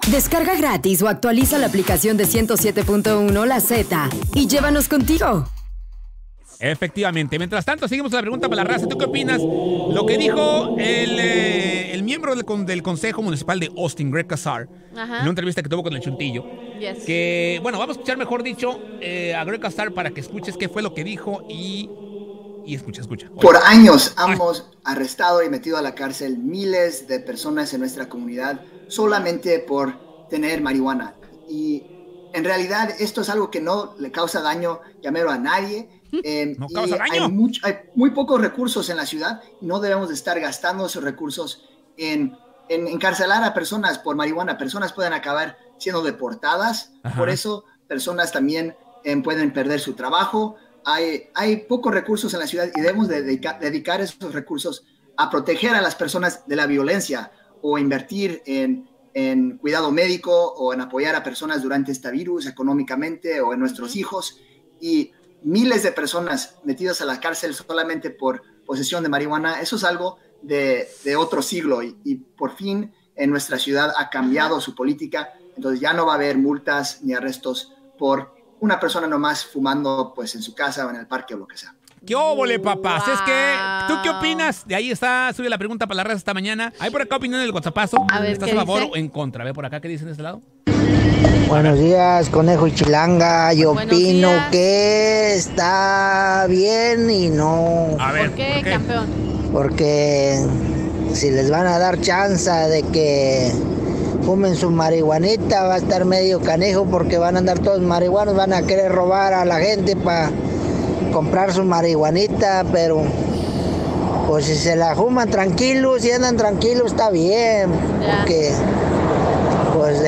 Descarga gratis o actualiza la aplicación de 107.1 La Z y llévanos contigo. Efectivamente. Mientras tanto, seguimos la pregunta para la raza. ¿Tú qué opinas? Lo que dijo el miembro del Consejo Municipal de Austin, Greg Casar, en una entrevista que tuvo con el Chuntillo. Yes. Que, bueno, vamos a escuchar, mejor dicho, a Greg Casar para que escuches qué fue lo que dijo y escucha. Oye. Por años hemos arrestado y metido a la cárcel miles de personas en nuestra comunidad solamente por tener marihuana. Y en realidad esto es algo que no le causa daño llamero a nadie. No causa daño. Hay muy pocos recursos en la ciudad. No debemos de estar gastando esos recursos en encarcelar a personas por marihuana. Personas pueden acabar siendo deportadas. Ajá. Por eso personas también pueden perder su trabajo. Hay pocos recursos en la ciudad y debemos dedicar esos recursos a proteger a las personas de la violencia o invertir en cuidado médico o en apoyar a personas durante este virus económicamente o en nuestros hijos. Y miles de personas metidas a la cárcel solamente por posesión de marihuana, eso es algo de otro siglo y por fin en nuestra ciudad ha cambiado su política, entonces ya no va a haber multas ni arrestos por una persona nomás fumando pues en su casa o en el parque o lo que sea. ¡Qué óvole, papá! Wow. Es que, ¿tú qué opinas? De ahí está, sube la pregunta para la raza esta mañana. Hay por acá opinión del WhatsAppazo. A ver, ¿estás a favor o en contra? Ve por acá, ¿qué dicen de este lado? Buenos días, Conejo y Chilanga. Yo opino que está bien y no. A ver, ¿por qué, campeón? Porque si les van a dar chance de que fumen su marihuanita, va a estar medio canejo porque van a andar todos marihuanos, van a querer robar a la gente para comprar su marihuanita, pero pues si se la fuman tranquilos, si andan tranquilos está bien, porque pues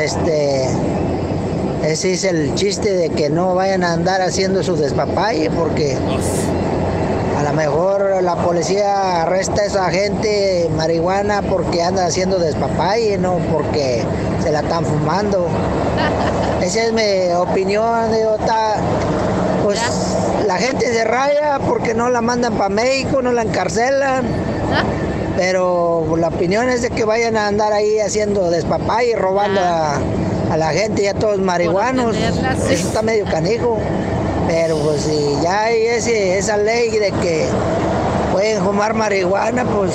ese es el chiste de que no vayan a andar haciendo su despapalle, porque a lo mejor la policía arresta a esa gente marihuana porque anda haciendo despapalle, no porque se la están fumando. Esa es mi opinión, pues la gente se raya porque no la mandan para México, no la encarcelan. Pero la opinión es de que vayan a andar ahí haciendo despapalle, robando a la gente y a todos marihuanos. Eso está medio canijo. Pero pues si ya hay esa ley de que pueden fumar marihuana, pues,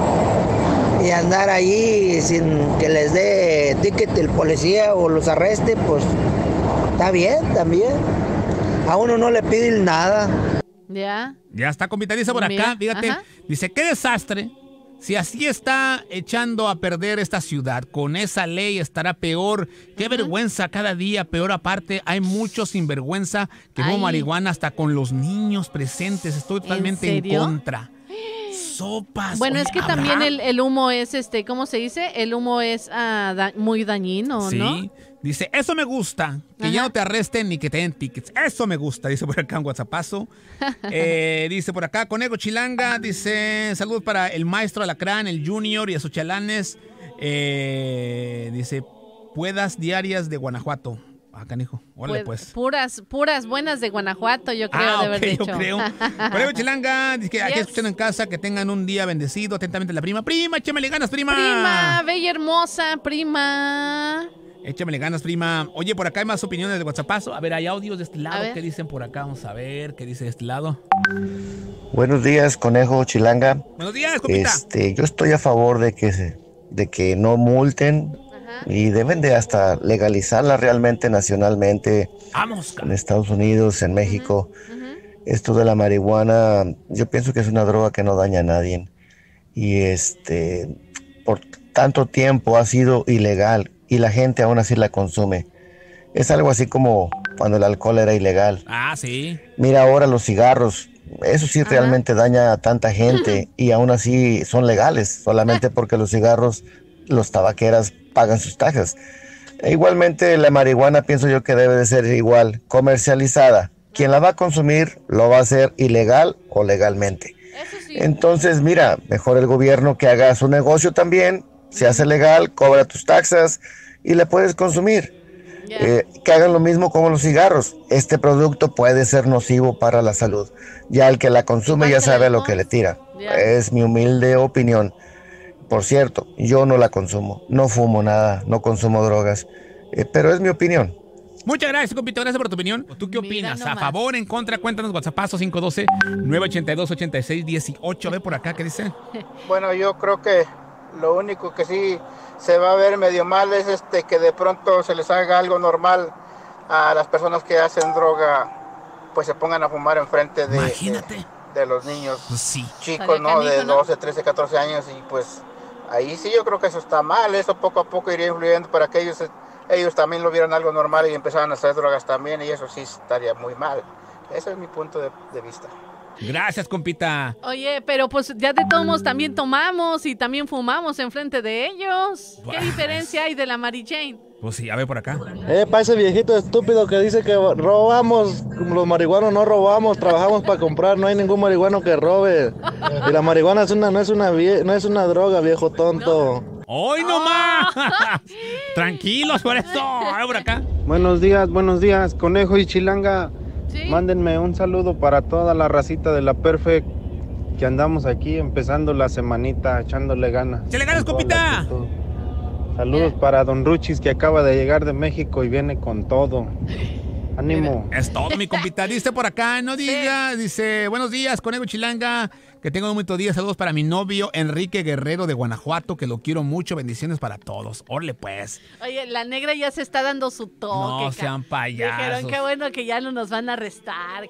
y andar allí sin que les dé ticket el policía o los arreste, pues está bien también. A uno no le piden nada. Ya. Ya está, compita, dice por acá, fíjate, dice, qué desastre. Si así está echando a perder esta ciudad, con esa ley estará peor. Qué vergüenza, cada día peor. Aparte, hay muchos sinvergüenza que fuman marihuana hasta con los niños presentes. Estoy totalmente en contra. Sopas. Bueno, es que también el humo es, ¿cómo se dice? El humo es muy dañino, sí. ¿no? Dice, eso me gusta, que ya no te arresten ni que te den tickets. Eso me gusta, dice por acá en WhatsAppazo. Dice por acá, Conejo Chilanga, dice, saludos para el maestro Alacrán, el Junior y a sus chalanes. Dice, puedas diarias de Guanajuato. Canijo, órale pues. Puras buenas de Guanajuato, yo creo, de haber dicho. Yo creo. Conejo Chilanga, dice que aquí escuchando en casa, que tengan un día bendecido. Atentamente la prima. Prima, échamele ganas, prima. Prima, bella hermosa, prima. Échamele ganas, prima. Oye, por acá hay más opiniones de WhatsAppazo. A ver, hay audios de este lado. ¿Qué dicen por acá? Vamos a ver qué dice de este lado. Buenos días, Conejo Chilanga. Buenos días, compita. Yo estoy a favor de que no multen. Y deben de hasta legalizarla realmente nacionalmente. Vamos, en Estados Unidos, en México. Esto de la marihuana, yo pienso que es una droga que no daña a nadie. Y por tanto tiempo ha sido ilegal y la gente aún así la consume. Es algo así como cuando el alcohol era ilegal. Sí. Mira ahora los cigarros. Eso sí realmente daña a tanta gente y aún así son legales, solamente porque los cigarros, los tabaqueras pagan sus taxas. Igualmente la marihuana pienso yo que debe de ser igual, comercializada. Quien la va a consumir lo va a hacer ilegal o legalmente. Sí. Entonces mira, mejor el gobierno que haga su negocio también, se hace legal, cobra tus taxas y le puedes consumir. Que hagan lo mismo como los cigarros. Este producto puede ser nocivo para la salud. Ya el que la consume ya sabe a lo que le tira. Es mi humilde opinión. Por cierto, yo no la consumo, no fumo nada, no consumo drogas, pero es mi opinión. Muchas gracias, compito. Gracias por tu opinión. ¿Tú qué opinas? ¿A favor, en contra? Cuéntanos, WhatsAppazo 512-982-8618. Ve por acá, ¿qué dice? Bueno, yo creo que lo único que sí se va a ver medio mal es que de pronto se les haga algo normal a las personas que hacen droga, pues se pongan a fumar enfrente de los niños chicos, ¿no? De 12, 13, 14 años, y pues ahí sí yo creo que eso está mal. Eso poco a poco iría influyendo para que ellos también lo vieran algo normal y empezaran a hacer drogas también, y eso sí estaría muy mal. Ese es mi punto de vista. Gracias, compita. Oye, pero pues ya de todos modos también tomamos y también fumamos enfrente de ellos. ¿Qué diferencia hay de la Mary Jane? Pues sí, a ver por acá. Para ese viejito estúpido que dice que robamos, los marihuanos no robamos, trabajamos para comprar, no hay ningún marihuano que robe. Y la marihuana no es una droga, viejo tonto. ¡Hoy no más! Tranquilos por eso. A ver por acá. Buenos días, Conejo y Chilanga. ¿Sí? Mándenme un saludo para toda la racita de la Perfect, que andamos aquí empezando la semanita, echándole ganas. ¡Échale ganas, compita! Saludos para Don Ruchis, que acaba de llegar de México y viene con todo. Ánimo. Es todo, mi compita. Dice por acá, no diga. Dice, buenos días, Conejo Chilanga. Que tengo un bonito día. Saludos para mi novio Enrique Guerrero de Guanajuato, que lo quiero mucho. Bendiciones para todos. Órale, pues. Oye, la negra ya se está dando su toque. No sean payasos. Dijeron, qué bueno que ya no nos van a arrestar.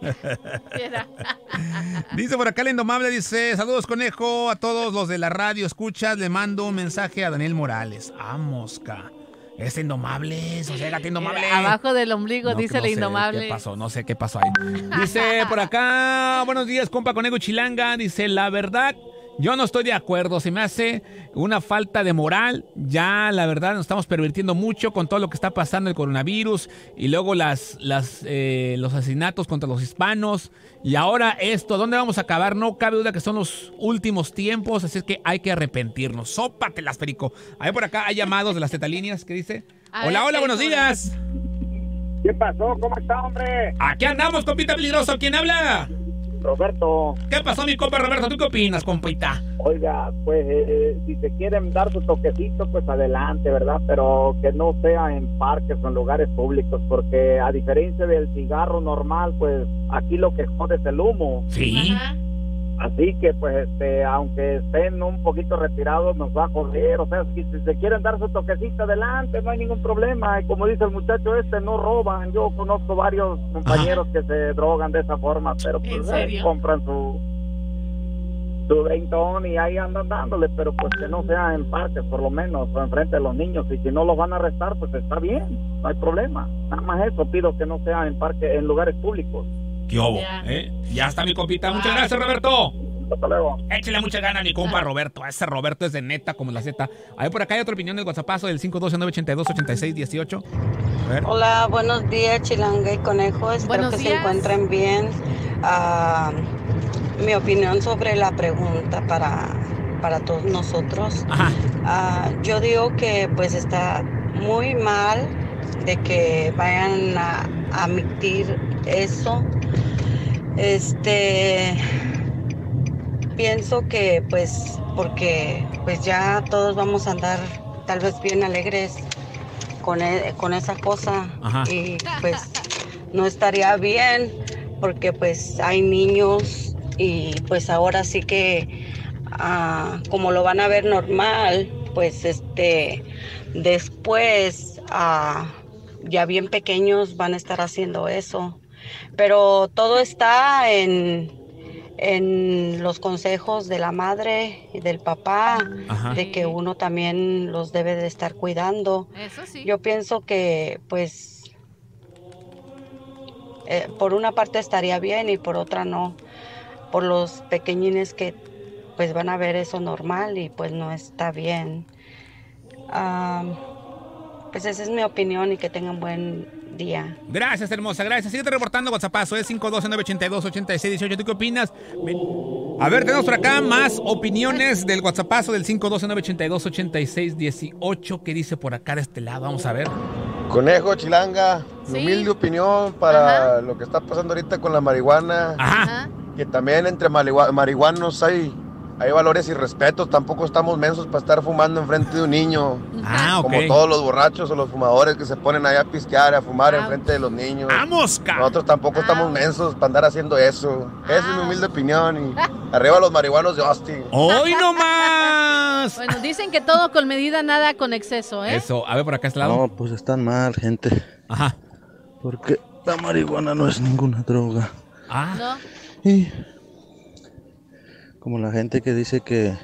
Dice por acá el Indomable, dice, saludos, Conejo, a todos los de la radio escuchas. Le mando un mensaje a Daniel Morales. Ah, mosca. Es Indomable, Soségate, Indomable. Abajo del ombligo, no, dice el Indomable. ¿Qué pasó? No sé qué pasó ahí. Dice por acá, buenos días, compa Conejo Chilanga. Dice, la verdad, yo no estoy de acuerdo. Se me hace una falta de moral. Ya, la verdad, nos estamos pervirtiendo mucho con todo lo que está pasando, el coronavirus. Y luego los asesinatos contra los hispanos. Y ahora esto, ¿dónde vamos a acabar? No cabe duda que son los últimos tiempos, así es que hay que arrepentirnos. Sópatelas, Perico. A ver, por acá hay llamados de las tetalíneas, ¿qué dice? Hola, buenos días. ¿Qué pasó? ¿Cómo está, hombre? Aquí andamos, compita peligroso. ¿Quién habla? Roberto. ¿Qué pasó, mi compa Roberto? ¿Tú qué opinas, compita? Oiga, pues si se quieren dar su toquecito, pues adelante, ¿verdad? Pero que no sea en parques o en lugares públicos, porque a diferencia del cigarro normal, pues aquí lo que jode es el humo. Sí. Así que, pues, aunque estén un poquito retirados, nos va a joder. O sea, si se quieren dar su toquecito adelante, no hay ningún problema. Y como dice el muchacho no roban. Yo conozco varios compañeros que se drogan de esa forma, pero pues compran su veintón y ahí andan dándole, pero pues que no sea en parques, por lo menos, o enfrente de los niños. Y si no los van a arrestar, pues está bien, no hay problema. Nada más eso pido, que no sea en parques, en lugares públicos. ¿Qué hubo? Ya está, mi compita. Muchas gracias, Roberto. Hasta luego. Échale mucha gana a mi compa Roberto. Ese Roberto es de neta como la Z. A ver, por acá hay otra opinión del WhatsAppazo del 512-982-8618. Hola, buenos días, Chilanga y Conejo. Espero que se encuentren bien. Mi opinión sobre la pregunta para todos nosotros. Yo digo que pues está muy mal de que vayan a admitir eso. Pienso que pues porque pues ya todos vamos a andar tal vez bien alegres con esa cosa. Y pues no estaría bien porque pues hay niños y pues ahora sí que como lo van a ver normal, pues después ya bien pequeños van a estar haciendo eso. Pero todo está en los consejos de la madre y del papá, de que uno también los debe de estar cuidando. Eso sí. Yo pienso que pues por una parte estaría bien y por otra no, por los pequeñines que pues van a ver eso normal y pues no está bien. Pues esa es mi opinión y que tengan buen día. Gracias, hermosa, gracias. Síguete reportando, WhatsAppazo, es 512-982-8618. ¿Tú qué opinas? A ver, tenemos por acá más opiniones del WhatsAppazo del 512-982-8618. ¿Qué dice por acá de este lado? Vamos a ver. Conejo Chilanga, mi humilde opinión para lo que está pasando ahorita con la marihuana. Que también entre marihuanos hay hay valores y respetos, tampoco estamos mensos para estar fumando enfrente de un niño. Como todos los borrachos o los fumadores que se ponen allá a pistear, a fumar enfrente de los niños. ¡Vamos, Nosotros tampoco estamos mensos para andar haciendo eso. Esa es mi humilde opinión. Y arriba los marihuanos de Austin. ¡Hoy no más! Bueno, dicen que todo con medida, nada con exceso, ¿eh? Eso, a ver por acá este lado. No, pues están mal, gente. Ajá. Porque la marihuana no es ninguna droga. ¿No? Y como la gente que dice que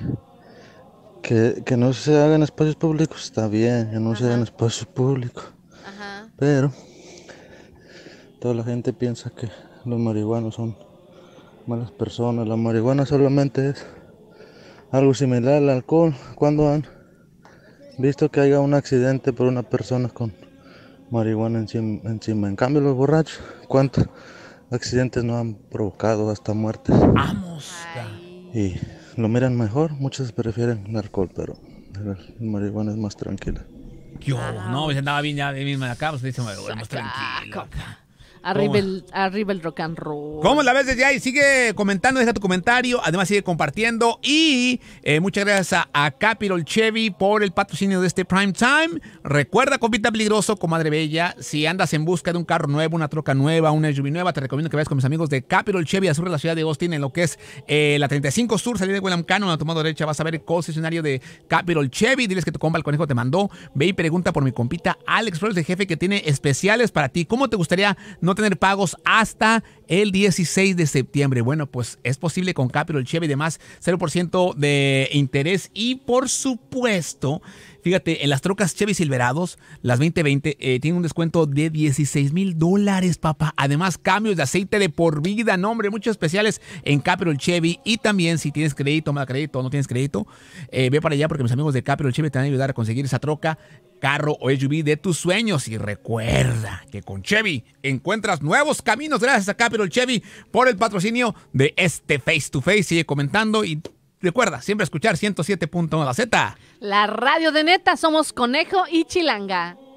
no se hagan espacios públicos, está bien, que no se hagan espacios públicos. Pero toda la gente piensa que los marihuanos son malas personas. La marihuana solamente es algo similar al alcohol. Cuando han visto que haya un accidente por una persona con marihuana encima. En cambio los borrachos, ¿cuántos accidentes no han provocado hasta muertes? ¡Vamos! Y lo miran mejor, muchos prefieren el alcohol, pero la marihuana es más tranquila. Yo, no, pues andaba bien ya de misma acá, pues dice, más tranquilo. Arriba el rock and roll. ¿Cómo la ves desde ahí? Sigue comentando, deja tu comentario. Además sigue compartiendo. Y muchas gracias a Capital Chevy por el patrocinio de este Prime Time. Recuerda, compita peligroso, comadre bella, si andas en busca de un carro nuevo, una troca nueva, una SUV nueva, te recomiendo que vayas con mis amigos de Capital Chevy al sur de la ciudad de Austin, en lo que es la 35 Sur, salida de William Cannon, a tu mano derecha vas a ver el concesionario de Capital Chevy. Diles que tu compa el conejo te mandó. Ve y pregunta por mi compita Alex Flores, el jefe, que tiene especiales para ti. ¿Cómo te gustaría no tener pagos hasta el 16 de septiembre? Bueno, pues es posible con Capital Chevy, además 0% de interés y por supuesto, fíjate, en las trocas Chevy Silverados, las 2020, tienen un descuento de $16,000, papá. Además, cambios de aceite de por vida, no, hombre, muchos especiales en Capital Chevy. Y también si tienes crédito, mal crédito o no tienes crédito, ve para allá porque mis amigos de Capital Chevy te van a ayudar a conseguir esa troca, carro o SUV de tus sueños. Y recuerda que con Chevy encuentras nuevos caminos. Gracias a Capital Chevy por el patrocinio de este Face to Face. Sigue comentando y recuerda siempre escuchar 107.1 La Z. La radio de neta, somos Conejo y Chilanga.